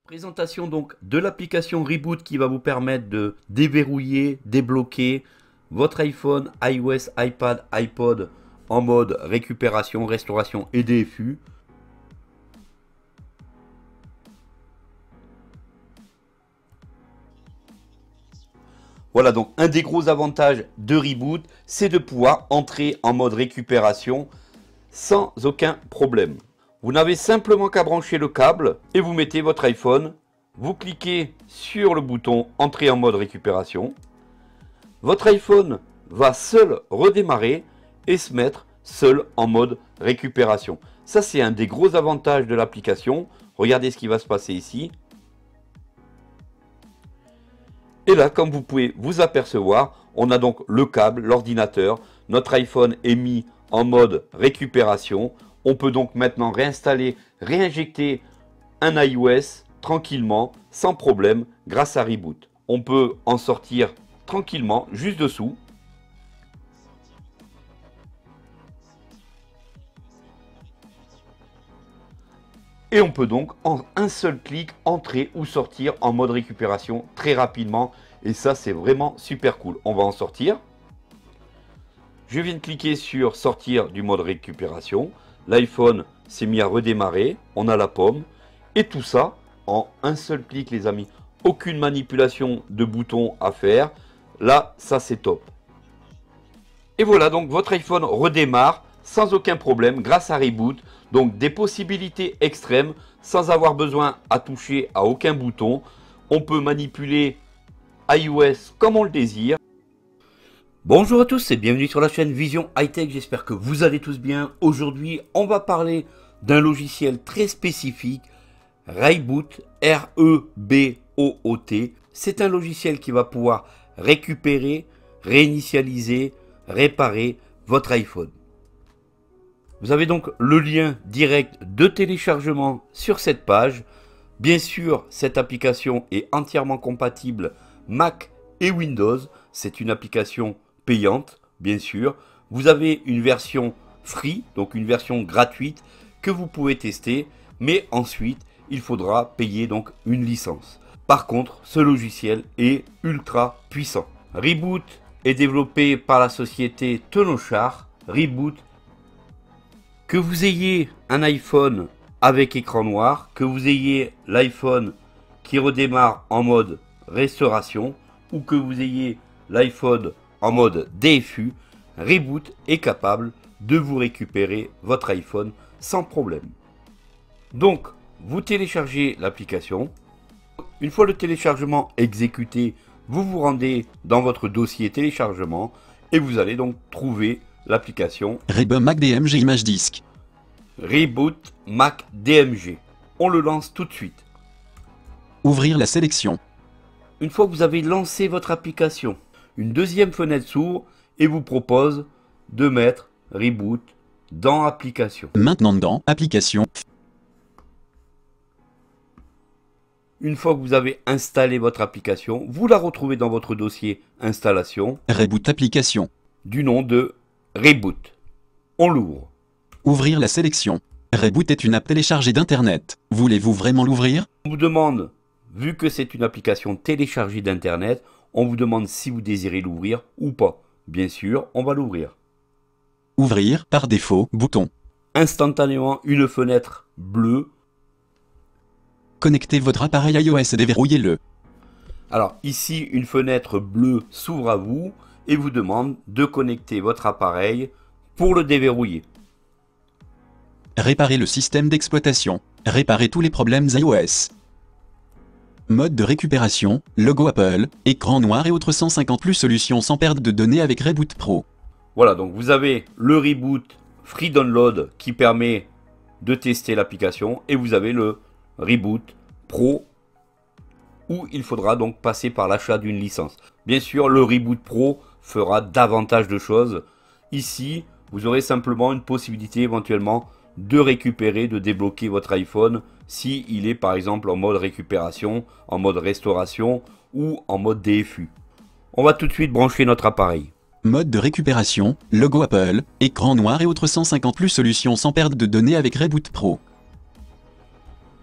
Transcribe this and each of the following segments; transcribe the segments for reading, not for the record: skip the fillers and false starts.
Présentation donc de l'application Reboot qui va vous permettre de déverrouiller, débloquer votre iPhone, iOS, iPad, iPod en mode récupération, restauration et DFU. Voilà donc un des gros avantages de Reboot, c'est de pouvoir entrer en mode récupération sans aucun problème. Vous n'avez simplement qu'à brancher le câble et vous mettez votre iPhone. Vous cliquez sur le bouton Entrer en mode récupération. Votre iPhone va seul redémarrer et se mettre seul en mode récupération. Ça, c'est un des gros avantages de l'application. Regardez ce qui va se passer ici. Et là, comme vous pouvez vous apercevoir, on a donc le câble, l'ordinateur. Notre iPhone est mis en mode récupération. On peut donc maintenant réinstaller, réinjecter un iOS tranquillement, sans problème, grâce à Reboot. On peut en sortir tranquillement, juste dessous. Et on peut donc en un seul clic entrer ou sortir en mode récupération très rapidement. Et ça, c'est vraiment super cool. On va en sortir. Je viens de cliquer sur sortir du mode récupération. L'iPhone s'est mis à redémarrer. On a la pomme. Et tout ça en un seul clic, les amis. Aucune manipulation de boutons à faire. Là, ça c'est top. Et voilà, donc votre iPhone redémarre sans aucun problème grâce à Reboot. Donc des possibilités extrêmes sans avoir besoin à toucher à aucun bouton. On peut manipuler iOS comme on le désire. Bonjour à tous et bienvenue sur la chaîne Vision High Tech. J'espère que vous allez tous bien. Aujourd'hui, on va parler d'un logiciel très spécifique, Reboot, R-E-B-O-O-T. C'est un logiciel qui va pouvoir récupérer, réinitialiser, réparer votre iPhone. Vous avez donc le lien direct de téléchargement sur cette page. Bien sûr, cette application est entièrement compatible Mac et Windows. C'est une application payante, bien sûr. Vous avez une version free, donc une version gratuite que vous pouvez tester. Mais ensuite, il faudra payer donc une licence. Par contre, ce logiciel est ultra puissant. Reboot est développé par la société Tenochar. Reboot, que vous ayez un iPhone avec écran noir, que vous ayez l'iPhone qui redémarre en mode restauration ou que vous ayez l'iPhone en mode DFU, Reboot est capable de vous récupérer votre iPhone sans problème. Donc, vous téléchargez l'application. Une fois le téléchargement exécuté, vous vous rendez dans votre dossier téléchargement et vous allez donc trouver l'application Reboot Mac DMG Image Disk. Reboot Mac DMG. On le lance tout de suite. Ouvrir la sélection. Une fois que vous avez lancé votre application, une deuxième fenêtre s'ouvre et vous propose de mettre Reboot dans Application. Maintenant dans Application. Une fois que vous avez installé votre application, vous la retrouvez dans votre dossier Installation Reboot Application. du nom de Reboot. On l'ouvre. Ouvrir la sélection. Reboot est une app téléchargée d'Internet. Voulez-vous vraiment l'ouvrir? On vous demande, vu que c'est une application téléchargée d'Internet, on vous demande si vous désirez l'ouvrir ou pas. Bien sûr, on va l'ouvrir. Ouvrir, par défaut, bouton. Instantanément, une fenêtre bleue. Connectez votre appareil iOS et déverrouillez-le. Alors ici, une fenêtre bleue s'ouvre à vous et vous demande de connecter votre appareil pour le déverrouiller. Réparer le système d'exploitation. Réparer tous les problèmes iOS. Mode de récupération, logo Apple, écran noir et autres 150 plus solutions sans perte de données avec Reboot Pro. Voilà, donc vous avez le Reboot Free Download qui permet de tester l'application et vous avez le Reboot Pro où il faudra donc passer par l'achat d'une licence. Bien sûr, le Reboot Pro fera davantage de choses. Ici, vous aurez simplement une possibilité éventuellement de récupérer, de débloquer votre iPhone si il est par exemple en mode récupération, en mode restauration ou en mode DFU. On va tout de suite brancher notre appareil. Mode de récupération, logo Apple, écran noir et autres 150 plus solutions sans perte de données avec Reboot Pro.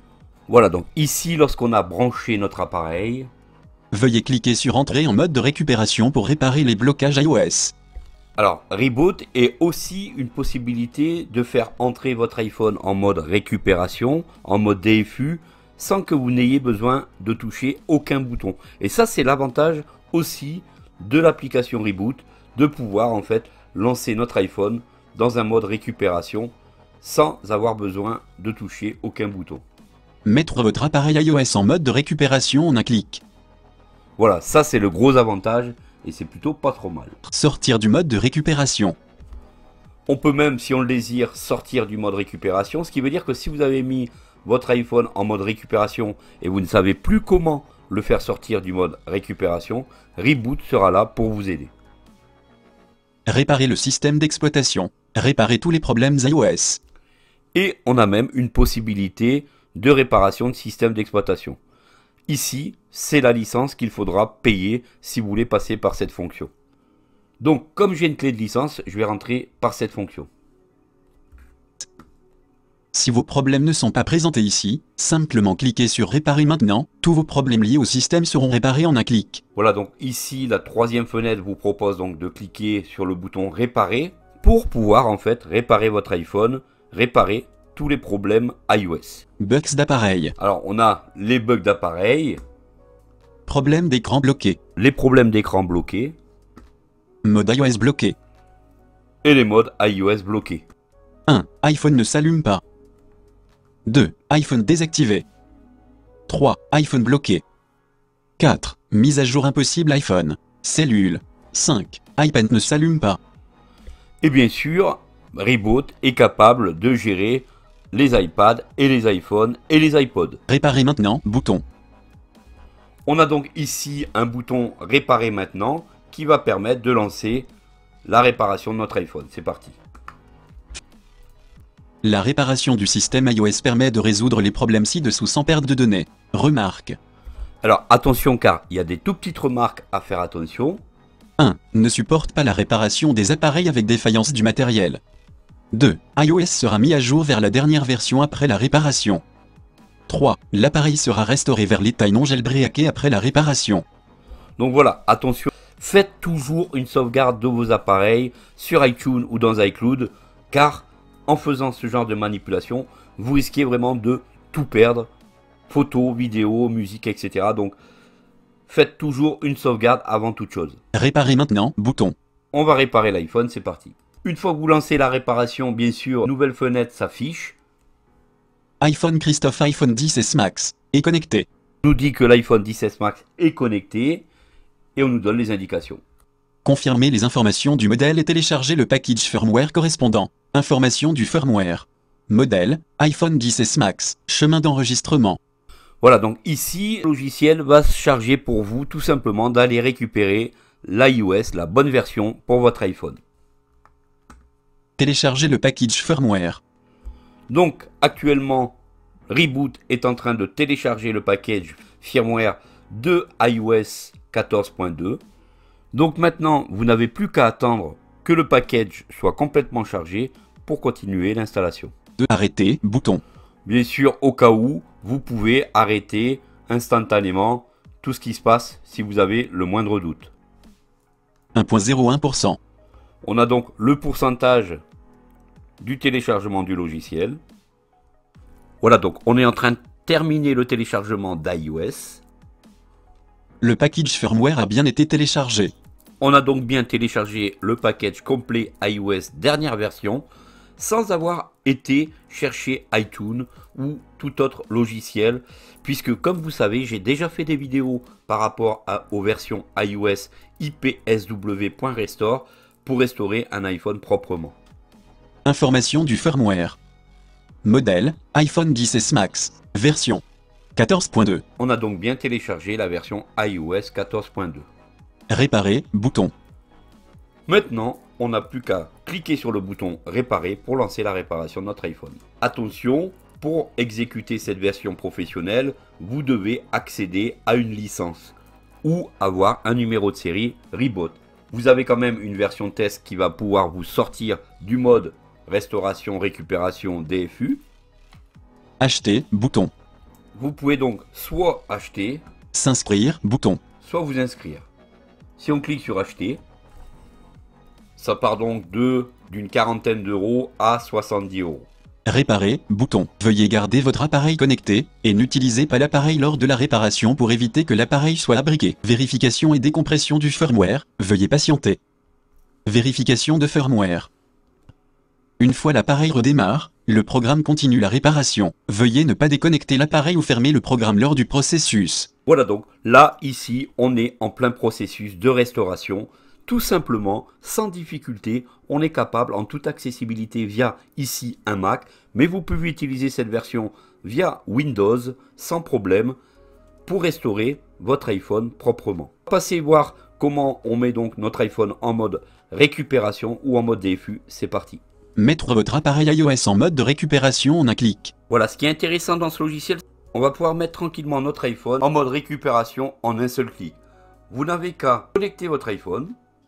Voilà, donc ici, lorsqu'on a branché notre appareil, Veuillez cliquer sur Entrer en mode de récupération pour réparer les blocages iOS. alors Reboot est aussi une possibilité de faire entrer votre iPhone en mode récupération, en mode DFU, sans que vous n'ayez besoin de toucher aucun bouton. Et ça, c'est l'avantage aussi de l'application Reboot, de pouvoir en fait lancer notre iPhone dans un mode récupération sans avoir besoin de toucher aucun bouton. Mettre votre appareil iOS en mode de récupération en un clic. Voilà, ça c'est le gros avantage et c'est plutôt pas trop mal. Sortir du mode de récupération. On peut même, si on le désire, sortir du mode récupération, ce qui veut dire que si vous avez mis votre iPhone en mode récupération et vous ne savez plus comment le faire sortir du mode récupération, Reboot sera là pour vous aider. Réparer le système d'exploitation. Réparer tous les problèmes iOS. Et on a même une possibilité de réparation de système d'exploitation. Ici, c'est la licence qu'il faudra payer si vous voulez passer par cette fonction. Donc, comme j'ai une clé de licence, je vais rentrer par cette fonction. Si vos problèmes ne sont pas présentés ici, simplement cliquez sur Réparer maintenant, tous vos problèmes liés au système seront réparés en un clic. Voilà, donc ici, la troisième fenêtre vous propose donc de cliquer sur le bouton Réparer pour pouvoir en fait réparer votre iPhone, réparer tous les problèmes iOS. Bugs d'appareil. Alors, on a les bugs d'appareil, Problème d'écran bloqué. les problèmes d'écran bloqués Mode iOS bloqué. et les modes iOS bloqués. 1. iPhone ne s'allume pas. 2. iPhone désactivé. 3. iPhone bloqué. 4. Mise à jour impossible iPhone. Cellule. 5. iPad ne s'allume pas. Et bien sûr, Reboot est capable de gérer les iPads et les iPhones et les iPods. Réparer maintenant, bouton. On a donc ici un bouton Réparer maintenant qui va permettre de lancer la réparation de notre iPhone. C'est parti. La réparation du système iOS permet de résoudre les problèmes ci-dessous sans perte de données. Remarque. Alors attention car il y a des tout petites remarques à faire attention. 1. Ne supporte pas la réparation des appareils avec défaillance du matériel. 2. iOS sera mis à jour vers la dernière version après la réparation. 3. L'appareil sera restauré vers l'état non jailbreaké après la réparation. Donc voilà, attention, faites toujours une sauvegarde de vos appareils sur iTunes ou dans iCloud car en faisant ce genre de manipulation, vous risquez vraiment de tout perdre, photos, vidéos, musique, etc. Donc faites toujours une sauvegarde avant toute chose. Réparer maintenant, bouton. On va réparer l'iPhone, c'est parti. Une fois que vous lancez la réparation, bien sûr, nouvelle fenêtre s'affiche. iPhone Christophe iPhone 10s Max est connecté. On nous dit que l'iPhone 10s Max est connecté et on nous donne les indications. Confirmer les informations du modèle et télécharger le package firmware correspondant. Information du firmware. Modèle, iPhone 10s Max. Chemin d'enregistrement. Voilà, donc ici, le logiciel va se charger pour vous tout simplement d'aller récupérer l'iOS, la bonne version pour votre iPhone. Télécharger le package firmware. Donc actuellement, Reboot est en train de télécharger le package firmware de iOS 14.2. Donc maintenant, vous n'avez plus qu'à attendre que le package soit complètement chargé pour continuer l'installation. 2. Arrêter, bouton. Bien sûr, au cas où, vous pouvez arrêter instantanément tout ce qui se passe si vous avez le moindre doute. 1.01%. On a donc le pourcentage du téléchargement du logiciel. Voilà, donc on est en train de terminer le téléchargement d'iOS. Le package firmware a bien été téléchargé. On a donc bien téléchargé le package complet iOS dernière version sans avoir été chercher iTunes ou tout autre logiciel puisque comme vous savez j'ai déjà fait des vidéos par rapport aux versions iOS ipsw.restore pour restaurer un iPhone proprement. Information du firmware. Modèle, iPhone 10s Max. Version 14.2. On a donc bien téléchargé la version iOS 14.2. Réparer, bouton. Maintenant, on n'a plus qu'à cliquer sur le bouton réparer pour lancer la réparation de notre iPhone. Attention, pour exécuter cette version professionnelle, vous devez accéder à une licence ou avoir un numéro de série Reboot. Vous avez quand même une version test qui va pouvoir vous sortir du mode restauration, récupération, DFU. Acheter, bouton. vous pouvez donc soit acheter, S'inscrire, bouton. soit vous inscrire. Si on clique sur acheter, ça part donc d'une quarantaine d'euros à 70 euros. Réparer, bouton. Veuillez garder votre appareil connecté, et n'utilisez pas l'appareil lors de la réparation pour éviter que l'appareil soit abriqué. Vérification et décompression du firmware, veuillez patienter. Vérification de firmware. Une fois l'appareil redémarre, le programme continue la réparation. Veuillez ne pas déconnecter l'appareil ou fermer le programme lors du processus. Voilà donc, là, ici, on est en plein processus de restauration. Tout simplement, sans difficulté, on est capable en toute accessibilité via ici un Mac, mais vous pouvez utiliser cette version via Windows sans problème pour restaurer votre iPhone proprement. Passez voir comment on met donc notre iPhone en mode récupération ou en mode DFU, c'est parti. Mettre votre appareil iOS en mode de récupération en un clic. Voilà, ce qui est intéressant dans ce logiciel, on va pouvoir mettre tranquillement notre iPhone en mode récupération en un seul clic. Vous n'avez qu'à connecter votre iPhone.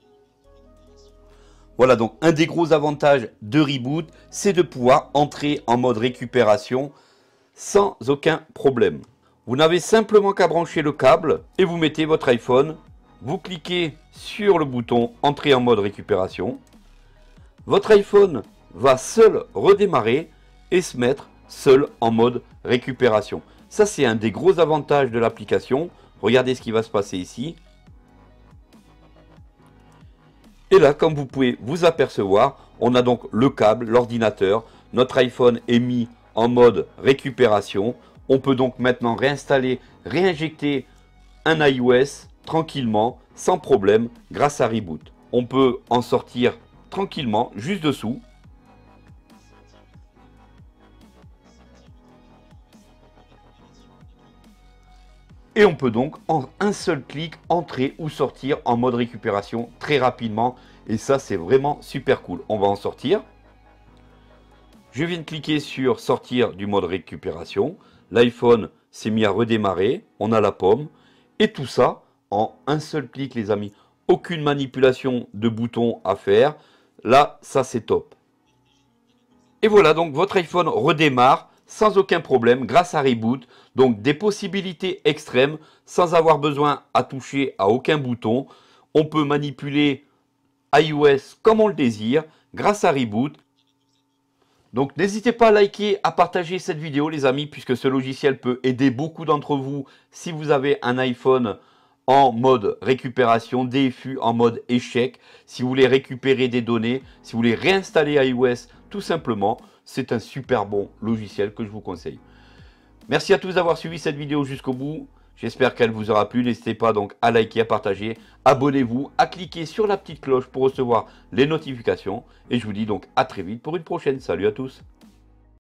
Voilà donc un des gros avantages de Reboot, c'est de pouvoir entrer en mode récupération sans aucun problème. Vous n'avez simplement qu'à brancher le câble et vous mettez votre iPhone. Vous cliquez sur le bouton entrer en mode récupération. Votre iPhone va seul redémarrer et se mettre seul en mode récupération. Ça, c'est un des gros avantages de l'application. Regardez ce qui va se passer ici. Et là, comme vous pouvez vous apercevoir, on a donc le câble, l'ordinateur. Notre iPhone est mis en mode récupération. On peut donc maintenant réinstaller, réinjecter un iOS tranquillement, sans problème, grâce à Reboot. On peut en sortir tranquillement, juste dessous. Et on peut donc en un seul clic entrer ou sortir en mode récupération très rapidement. Et ça, c'est vraiment super cool. On va en sortir. Je viens de cliquer sur sortir du mode récupération. L'iPhone s'est mis à redémarrer. On a la pomme. Et tout ça en un seul clic, les amis. Aucune manipulation de boutons à faire. Là, ça c'est top. Et voilà, donc votre iPhone redémarre sans aucun problème grâce à Reboot. Donc des possibilités extrêmes sans avoir besoin à toucher à aucun bouton. On peut manipuler iOS comme on le désire grâce à Reboot. Donc n'hésitez pas à liker, à partager cette vidéo les amis, puisque ce logiciel peut aider beaucoup d'entre vous si vous avez un iPhone en mode récupération, DFU en mode échec, si vous voulez récupérer des données, si vous voulez réinstaller iOS tout simplement, c'est un super bon logiciel que je vous conseille. Merci à tous d'avoir suivi cette vidéo jusqu'au bout. J'espère qu'elle vous aura plu. N'hésitez pas donc à liker, à partager, abonnez-vous, à cliquer sur la petite cloche pour recevoir les notifications. Et je vous dis donc à très vite pour une prochaine. Salut à tous.